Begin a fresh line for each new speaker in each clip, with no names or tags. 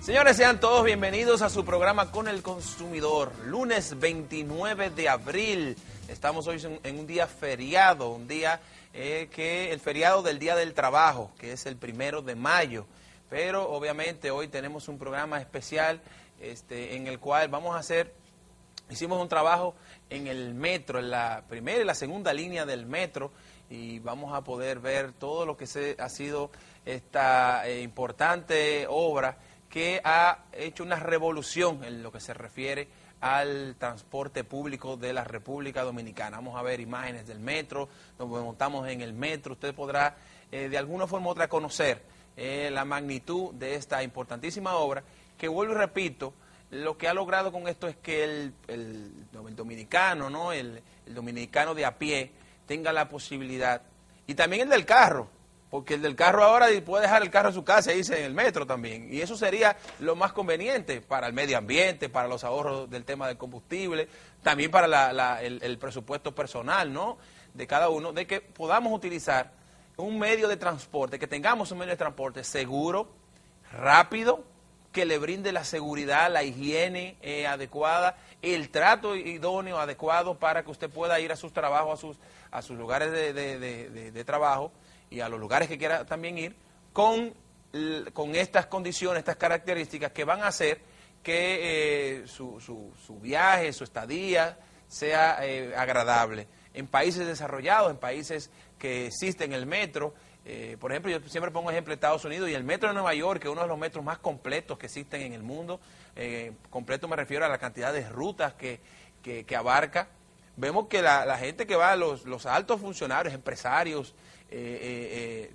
Señores, sean todos bienvenidos a su programa Con el Consumidor. Lunes 29 de abril. Estamos hoy en un día feriado, un día el feriado del Día del Trabajo, que es el 1 de mayo. Pero obviamente hoy tenemos un programa especial en el cual hicimos un trabajo en el metro, en la primera y la segunda línea del metro, y vamos a poder ver todo lo que ha sido esta importante obra que ha hecho una revolución en lo que se refiere al transporte público de la República Dominicana. Vamos a ver imágenes del metro, nos montamos en el metro, usted podrá de alguna forma u otra conocer la magnitud de esta importantísima obra, que vuelvo y repito, lo que ha logrado con esto es que el dominicano, ¿no? El dominicano de a pie tenga la posibilidad, y también el del carro, porque el del carro ahora puede dejar el carro en su casa e irse en el metro también, y eso sería lo más conveniente para el medio ambiente, para los ahorros del tema del combustible, también para el presupuesto personal, ¿no?, de cada uno, de que podamos utilizar un medio de transporte, que tengamos un medio de transporte seguro, rápido, que le brinde la seguridad, la higiene adecuada, el trato idóneo, adecuado, para que usted pueda ir a sus trabajos, a sus lugares de trabajo, y a los lugares que quiera también ir, con estas condiciones, estas características que van a hacer que su viaje, su estadía sea agradable. En países desarrollados, en países que existen el metro, por ejemplo, yo siempre pongo ejemplo de Estados Unidos, y el metro de Nueva York, que es uno de los metros más completos que existen en el mundo, completo me refiero a la cantidad de rutas que abarca. Vemos que la gente que va, los altos funcionarios, empresarios de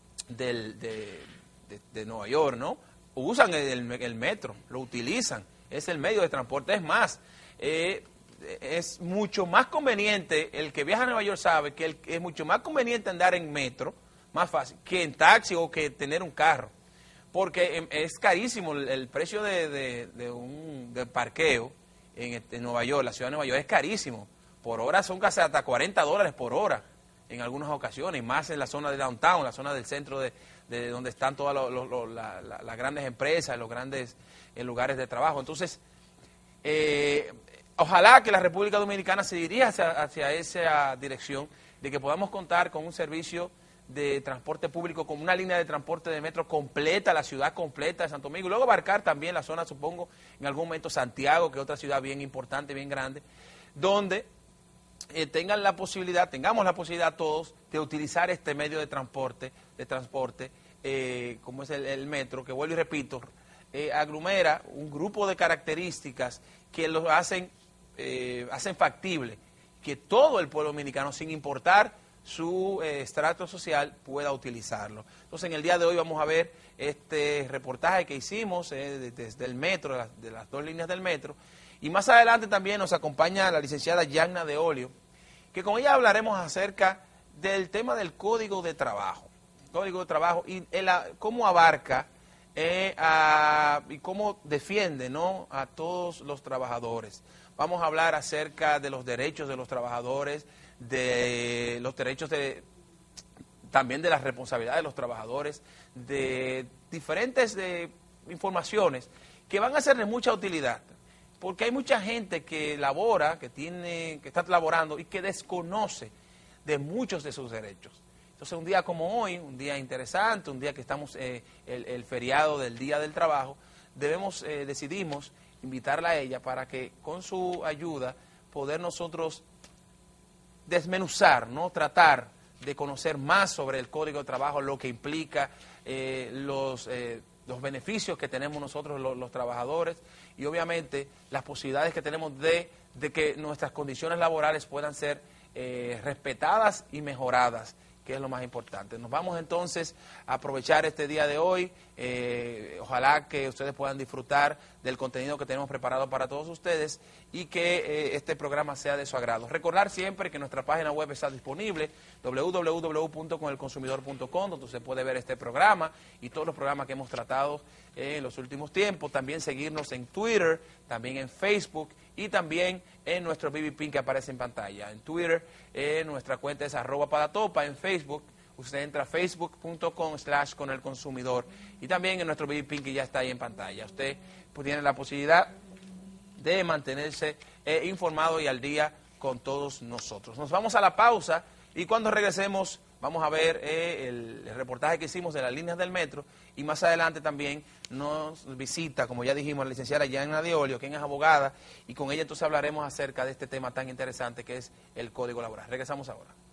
Nueva York, ¿no?, usan el metro, lo utilizan, es el medio de transporte. Es más, es mucho más conveniente, el que viaja a Nueva York sabe que es mucho más conveniente andar en metro, más fácil, que en taxi o que tener un carro, porque es carísimo el precio de parqueo en Nueva York, la ciudad de Nueva York es carísimo. Por hora son casi hasta $40 por hora en algunas ocasiones, más en la zona de downtown, la zona del centro de donde están todas las grandes empresas, los grandes lugares de trabajo. Entonces, ojalá que la República Dominicana se dirija hacia esa dirección, de que podamos contar con un servicio de transporte público, con una línea de transporte de metro completa, la ciudad completa de Santo Domingo, y luego abarcar también la zona, supongo, en algún momento Santiago, que es otra ciudad bien importante, bien grande, donde tengamos la posibilidad todos de utilizar este medio de transporte, como es el metro, que vuelvo y repito, aglomera un grupo de características que lo hacen factible que todo el pueblo dominicano, sin importar su estrato social, pueda utilizarlo. Entonces, en el día de hoy vamos a ver este reportaje que hicimos desde el metro, de las dos líneas del metro, y más adelante también nos acompaña la licenciada Yanna de Olio, que con ella hablaremos acerca del tema del Código de Trabajo. Y cómo abarca y cómo defiende, ¿no?, a todos los trabajadores. Vamos a hablar acerca de los derechos de los trabajadores, de los derechos también de las responsabilidades de los trabajadores, de diferentes informaciones que van a ser de mucha utilidad, porque hay mucha gente que labora, que está laborando y que desconoce de muchos de sus derechos. Entonces, un día como hoy, un día interesante, un día que estamos el feriado del Día del Trabajo, decidimos invitarla a ella para que con su ayuda poder nosotros desmenuzar, ¿no?, tratar de conocer más sobre el Código de Trabajo, lo que implica, los beneficios que tenemos nosotros los trabajadores, y obviamente las posibilidades que tenemos de que nuestras condiciones laborales puedan ser respetadas y mejoradas, que es lo más importante. Nos vamos entonces a aprovechar este día de hoy. Ojalá que ustedes puedan disfrutar del contenido que tenemos preparado para todos ustedes, y que este programa sea de su agrado. Recordar siempre que nuestra página web está disponible, www.conelconsumidor.com, donde se puede ver este programa y todos los programas que hemos tratado en los últimos tiempos. También seguirnos en Twitter, también en Facebook, y también en nuestro BB Pin que aparece en pantalla. En Twitter, nuestra cuenta es @padatopa, en Facebook usted entra a facebook.com/conelconsumidor y también en nuestro BB Pin que ya está ahí en pantalla. Usted pues, tiene la posibilidad de mantenerse informado y al día con todos nosotros. Nos vamos a la pausa y cuando regresemos vamos a ver el reportaje que hicimos de las líneas del metro y más adelante también nos visita, como ya dijimos, la licenciada Yana de Olio, quien es abogada, y con ella entonces hablaremos acerca de este tema tan interesante que es el Código Laboral. Regresamos ahora.